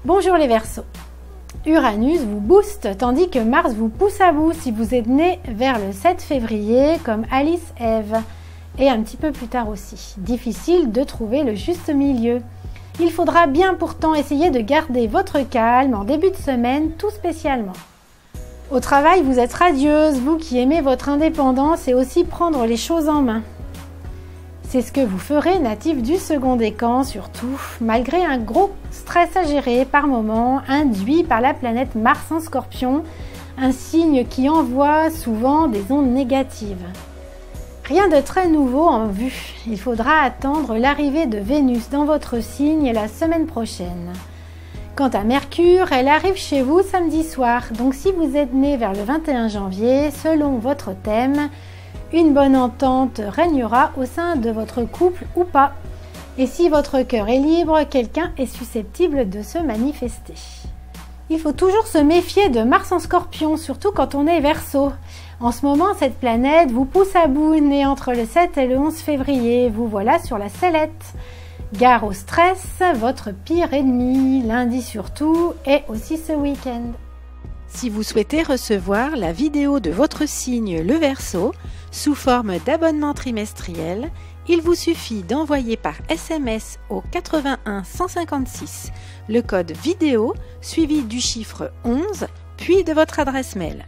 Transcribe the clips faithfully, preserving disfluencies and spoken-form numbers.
Bonjour les Verseaux. Uranus vous booste tandis que Mars vous pousse à bout si vous êtes né vers le sept février comme Alice Eve et un petit peu plus tard aussi. Difficile de trouver le juste milieu. Il faudra bien pourtant essayer de garder votre calme en début de semaine tout spécialement. Au travail, vous êtes radieuse, vous qui aimez votre indépendance et aussi prendre les choses en main. C'est ce que vous ferez natif du second décan surtout, malgré un gros stress à gérer par moment, induit par la planète Mars en Scorpion, un signe qui envoie souvent des ondes négatives. Rien de très nouveau en vue, il faudra attendre l'arrivée de Vénus dans votre signe la semaine prochaine. Quant à Mercure, elle arrive chez vous samedi soir, donc si vous êtes né vers le vingt et un janvier, selon votre thème, une bonne entente régnera au sein de votre couple ou pas. Et si votre cœur est libre, quelqu'un est susceptible de se manifester. Il faut toujours se méfier de Mars en Scorpion, surtout quand on est Verseau. En ce moment, cette planète vous pousse à bout, née entre le sept et le onze février. Vous voilà sur la sellette. Gare au stress, votre pire ennemi, lundi surtout, et aussi ce week-end. Si vous souhaitez recevoir la vidéo de votre signe le Verseau sous forme d'abonnement trimestriel, il vous suffit d'envoyer par S M S au quatre-vingt-un cent cinquante-six le code vidéo suivi du chiffre onze, puis de votre adresse mail.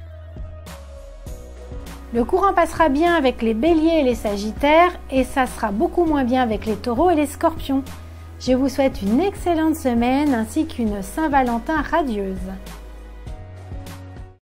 Le courant passera bien avec les Béliers et les Sagittaires et ça sera beaucoup moins bien avec les Taureaux et les Scorpions. Je vous souhaite une excellente semaine ainsi qu'une Saint-Valentin radieuse.